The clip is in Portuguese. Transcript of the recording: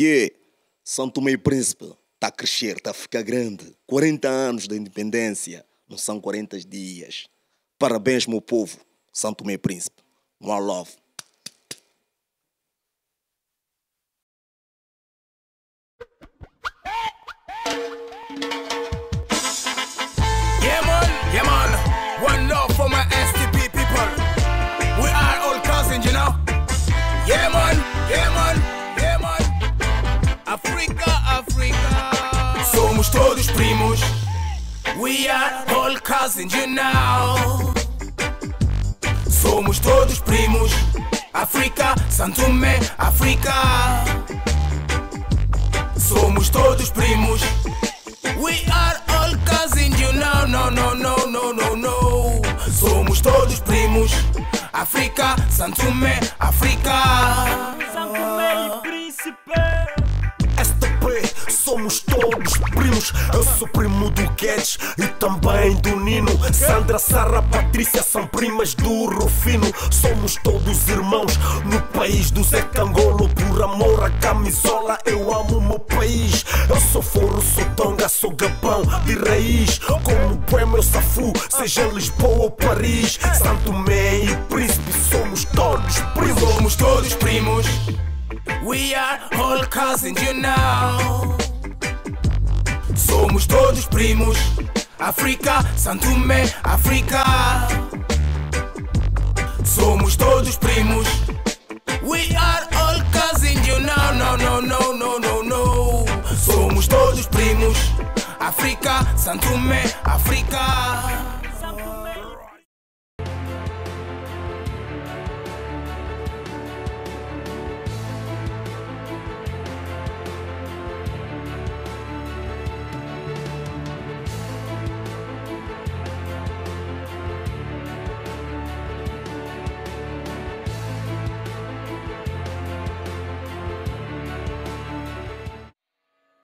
Yeah, São Tomé e Príncipe está a crescer, está a ficar grande. 40 anos da independência, não são 40 dias. Parabéns, meu povo, São Tomé e Príncipe. One love. Yeah man, one love for my STP people. We are all cousins, you know. Yeah man, Africa, Africa. Somos todos primos. We are all cousins, you know. Somos todos primos. África, São Tomé, África. Somos todos primos. We are all cousins, you know, no. Somos todos primos. África, São Tomé, África. São Tomé e Príncipe. STP, somos todos primos. Eu sou primo do Guedes e também do Nino. Sandra, Sara, Patrícia são primas do Rufino. Somos todos irmãos no país do Zé Cangolo. Por amor à camisola eu amo o meu país. Eu sou Foro, sou Tonga, sou Gabão de raiz. Como poema eu safu, seja Lisboa ou Paris. São Tomé e Príncipe, somos todos primos. Somos todos primos. We are all cousins, you know. Somos todos primos. África, São Tomé, África. Somos todos primos. We are all cousins, you know, no. Somos todos primos. África, São Tomé, África.